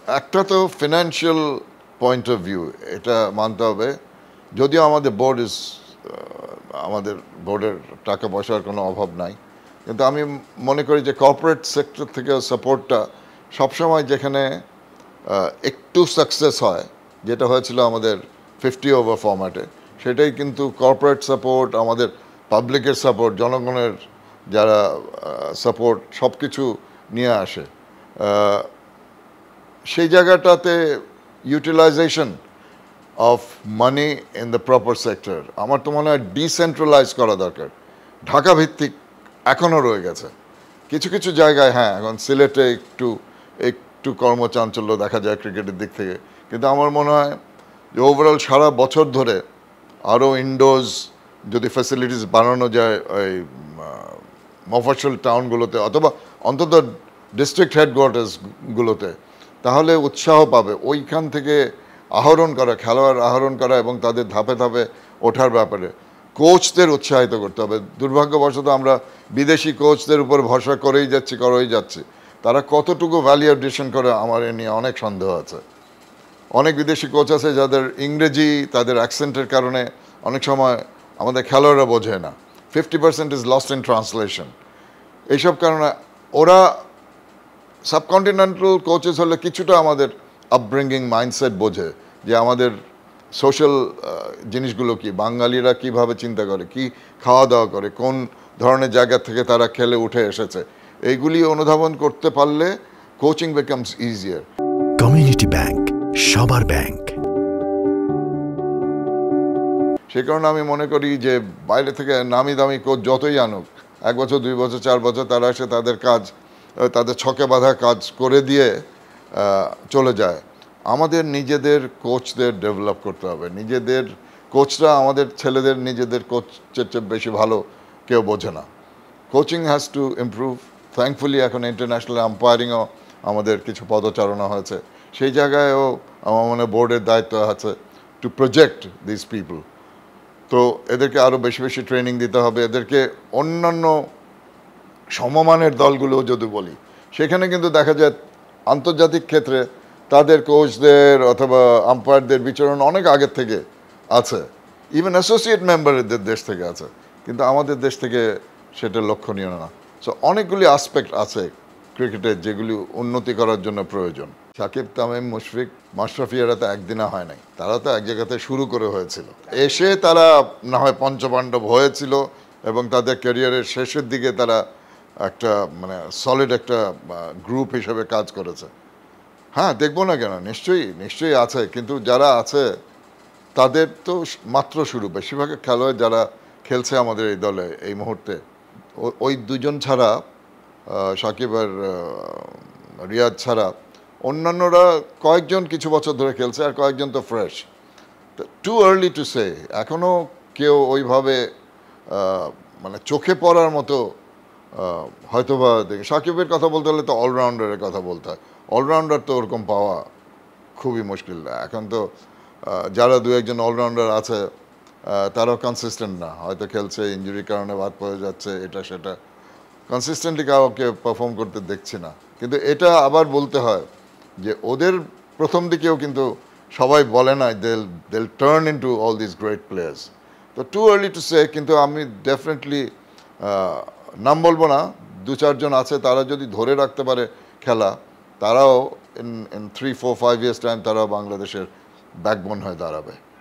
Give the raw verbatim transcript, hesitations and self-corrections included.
একটা তো financial point of view, এটা মানতে হবে। যদিও আমাদের বোর্ড ইজ আমাদের বোর্ডের টাকা পয়সার কোনো অভাব নাই, কিন্তু আমি মনে করি যে কর্পোরেট সেক্টর থেকে সাপোর্টটা সবসময় যেখানে একটু সাকসেস হয়, যেটা হয়েছিল আমাদের ফিফটি ওভার ফরম্যাটে, সেটাই কিন্তু কর্পোরেট সাপোর্ট, আমাদের পাবলিকের সাপোর্ট, জনগণের যারা সাপোর্ট, সব কিছু নিয়ে আসে। সেই জায়গাটাতে utilization of money in the proper sector আমার তো মনে হয় ডিসেন্ট্রালাইজ করা দরকার। ঢাকা ভিত্তিক এখনও রয়ে গেছে কিছু কিছু জায়গায়। হ্যাঁ, এখন সিলেটে একটু একটু কর্মচাঞ্চল্য দেখা যায় ক্রিকেটের দিক থেকে, কিন্তু আমার মনে হয় যে ওভারঅল সারা বছর ধরে আরও ইনডোর্স যদি ফ্যাসিলিটিস বানানো যায় ওই মফস্বল টাউনগুলোতে অথবা অন্তত ডিস্ট্রিক্ট হেডকোয়ার্টার্সগুলোতে, তাহলে উৎসাহ পাবে ওইখান থেকে আহরণ করা, খেলোয়াড় আহরণ করা এবং তাদের ধাপে ধাপে ওঠার ব্যাপারে কোচদের উৎসাহিত করতে হবে। দুর্ভাগ্যবশত আমরা বিদেশি কোচদের উপর ভরসা করেই যাচ্ছি করেই যাচ্ছি তারা কতটুকু ভ্যালু অ্যাডিশন করে আমার এ নিয়ে অনেক সন্দেহ আছে। অনেক বিদেশি কোচ আছে যাদের ইংরেজি, তাদের অ্যাকসেন্টের কারণে অনেক সময় আমাদের খেলোয়াড়রা বোঝে না। Fifty percent is lost in translation. এইসব কারণে ওরা সাবকন্টিনেন্টাল কোচেস হলে কিছুটা আমাদের আপব্রিঙ্গিং মাইন্ডসেট বোঝে, যে আমাদের সোশ্যাল জিনিসগুলো কি, বাঙালিরা কিভাবে চিন্তা করে, কি খাওয়া দাওয়া করে, কোন ধরনের জায়গা থেকে তারা খেলে উঠে এসেছে, এইগুলি অনুধাবন করতে পারলে coaching becomes easier. Community bank, সবার ব্যাংক। সে কারণে আমি মনে করি যে বাইরে থেকে নামি দামি কোচ যতই আনুক, এক বছর দুই বছর চার বছর তারা এসে তাদের কাজ, তাদের ছকে বাঁধা কাজ করে দিয়ে চলে যায়। আমাদের নিজেদের কোচদের ডেভেলপ করতে হবে। নিজেদের কোচরা আমাদের ছেলেদের নিজেদের কোচের চেয়ে বেশি ভালো কেউ বোঝে না। Coaching has to improve. Thankfully এখন ইন্টারন্যাশনাল আম্পায়ারিংও আমাদের কিছু পদচারণা হয়েছে, সেই জায়গায়ও আমার মনে বোর্ডের দায়িত্ব আছে টু প্রজেক্ট দিস পিপল। তো এদেরকে আরও বেশি বেশি ট্রেনিং দিতে হবে। এদেরকে অন্যান্য সমমানের দলগুলো যদি বলি, সেখানে কিন্তু দেখা যায় আন্তর্জাতিক ক্ষেত্রে তাদের কোচদের অথবা আম্পায়ারদের বিচরণ অনেক আগের থেকে আছে, ইভেন অ্যাসোসিয়েট মেম্বারদের দেশ থেকে আছে, কিন্তু আমাদের দেশ থেকে সেটা লক্ষণীয় না। সো অনেকগুলি আসপেক্ট আছে ক্রিকেটের যেগুলি উন্নতি করার জন্য প্রয়োজন। সাকিব, তামিম, মুশফিক, মাশরাফিয়ারা তো একদিনে হয় নাই, তারা তো এক জায়গাতে শুরু করে হয়েছিল। এসে তারা না হয় পঞ্চপাণ্ডব হয়েছিল এবং তাদের ক্যারিয়ারের শেষের দিকে তারা একটা মানে সলিড একটা গ্রুপ হিসেবে কাজ করেছে। হ্যাঁ, দেখবো না কেন, নিশ্চয়ই নিশ্চয়ই আছে, কিন্তু যারা আছে তাদের তো মাত্র শুরু। বেশিরভাগ খেলোয়াড় যারা খেলছে আমাদের এই দলে এই মুহূর্তে, ওই দুজন ছাড়া, সাকিব আর রিয়াদ ছাড়া অন্যান্যরা কয়েকজন কিছু বছর ধরে খেলছে, আর কয়েকজন তো fresh. Too early to say. এখনও কেউ ওইভাবে মানে চোখে পড়ার মতো হয়তোবা দেখি। সাকিবের কথা বলতে হলে তো অলরাউন্ডারের কথা বলতে হয়। অলরাউন্ডার তো ওরকম পাওয়া খুবই মুশকিল। এখন তো যারা দু একজন অলরাউন্ডার আছে তারাও কনসিস্টেন্ট না, হয়তো খেলছে, ইঞ্জুরির কারণে বাদ পড়ে যাচ্ছে, এটা সেটা, কনসিস্টেন্টলি কাউকে পারফর্ম করতে দেখছি না। কিন্তু এটা আবার বলতে হয় যে ওদের প্রথম দিকেও কিন্তু সবাই বলে না they'll they'll turn into all this great players. তো টু আর্লি টু সে, কিন্তু আমি ডেফিনেটলি নাম বলবো না, দু চারজন আছে তারা যদি ধরে রাখতে পারে খেলা, তারাও in in three four five years time তারাও বাংলাদেশের ব্যাকবোন হয়ে দাঁড়াবে।